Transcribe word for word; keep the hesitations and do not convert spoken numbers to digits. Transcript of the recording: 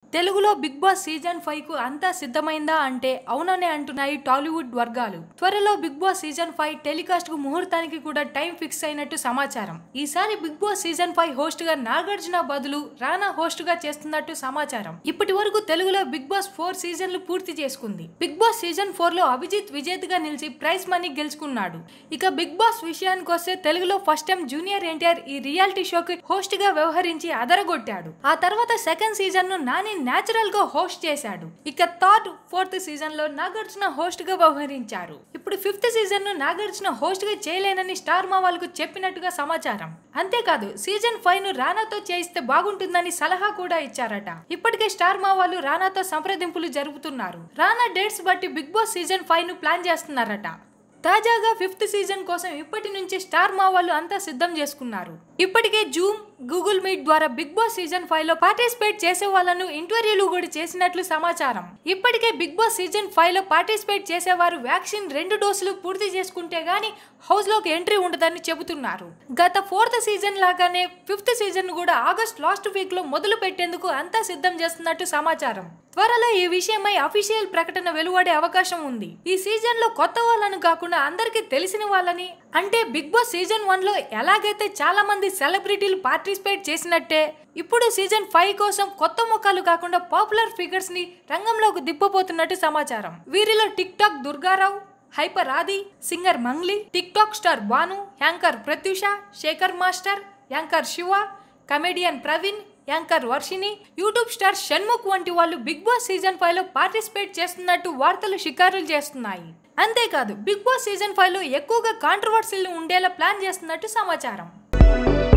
తెలుగులో big Boss season five కు అంతా సిద్ధమైందా అంటే అవుననే అంటున్నాయి టాలీవుడ్ వర్గాలు. త్వరలో Bigg Boss season five telecast కు ముహూర్తానికి కూడా టైం ఫిక్స్ అయినట్టు సమాచారం. ఈసారి Bigg Boss season five host గా నాగార్జున బదులు రానా హోస్ట్ గా చేస్తున్నట్టు సమాచారం. ఇప్పటి వరకు తెలుగులో బిగ్ బాస్ ఫోర్ సీజన్లు పూర్తి చేసుకుంది. బిగ్ బాస్ సీజన్ ఫోర్ లో అభిజిత్ విజేతగా నిలిచి ప్రైజ్ మనీ గెలుచుకున్నాడు. ఇక బిగ్ బాస్ విషయానికి వస్తే తెలుగులో ఫస్ట్ టైం జూనియర్ ఎన్టీఆర్ ఈ రియాలిటీ షోకి హోస్ట్ గా వ్యవహరించి అదరగొట్టాడు. ఆ తర్వాత సెకండ్ సీజన్ ను నాని నేచురల్ గా హోస్ట్ చేశాడు. ఇక థర్డ్ ఫోర్త్ సీజన్ లో నాగార్జున హోస్ట్ గా వ్యవహరించారు. ఇప్పుడు ఫిఫ్త్ సీజన్ ను నాగార్జున హోస్ట్ గా చేయలేనని స్టార్ మా వాళ్ళకు చెప్పినట్టుగా సమాచారం. అంతేకాదు సీజన్ ఫైవ్ ను రానాతో చేయిస్తే బాగుంటుందని సలహా కూడా ఇచ్చారట. ఇప్పటికే స్టార్ మా వాళ్ళు రానాతో సంప్రదింపులు జరుపుతున్నారు. రానా డేట్స్ బట్టి బిగ్ బాస్ సీజన్ ఫైవ్ ను ప్లాన్ చేస్తున్నారట. తాజాగా ఫిఫ్త్ సీజన్ కోసం ఇప్పటి నుంచి స్టార్ మా వాళ్ళు అంతా సిద్ధం చేసుకున్నారు. ఇప్పటికే జూమ్, గూగుల్ మీట్ ద్వారా బిగ్ బాస్ సీజన్ ఫైవ్ లో పార్టిసిపేట్ చేసే వాళ్ళను ఇంటర్వ్యూలు కూడా చేసినట్లు సమాచారం. ఇప్పటికే బిగ్ బాస్ సీజన్ ఫైవ్ లో పార్టిసిపేట్ చేసేవారు వ్యాక్సిన్ రెండు డోసులు పూర్తి చేసుకుంటే గానీ హౌస్ లోకి ఎంట్రీ ఉండదని చెబుతున్నారు. గత ఫోర్త్ సీజన్ లాగానే ఫిఫ్త్ సీజన్ కూడా ఆగస్ట్ లాస్ట్ వీక్ లో మొదలు పెట్టేందుకు అంతా సిద్ధం చేస్తున్నట్టు సమాచారం. త్వరలో ఈ విషయమై అఫీషియల్ ప్రకటన వెలువడే అవకాశం ఉంది. ఈ సీజన్ లో కొత్త వాళ్ళను కాకుండా అందరికీ తెలిసిన వాళ్ళని, అంటే బిగ్ బాస్ సీజన్ వన్ లో ఎలాగైతే చాలా మంది సెలబ్రిటీలు పార్టిసిపేట్ చేసినట్టే ఇప్పుడు సీజన్ ఫైవ్ కోసం కొత్త ముఖాలు కాకుండా పాపులర్ ఫిగర్స్ ని రంగంలోకి దిప్పబోతున్నట్టు సమాచారం. వీరిలో TikTok Durga Rao, hyper Aadi, singer Mangli, TikTok star Bhanu, anchor Pratyusha, Shekhar master, anchor Shiva, comedian Praveen, anchor Varshini, YouTube star Shanmukh వంటి వాళ్ళు బిగ్ బాస్ సీజన్ ఫైవ్ లో పార్టిసిపేట్ చేస్తున్నట్టు వార్తలు షికారులు చేస్తున్నాయి. అంతేకాదు బిగ్ బాస్ సీజన్ ఫైవ్ లో ఎక్కువగా కాంట్రవర్సీలు ఉండేలా ప్లాన్ చేస్తున్నట్టు సమాచారం.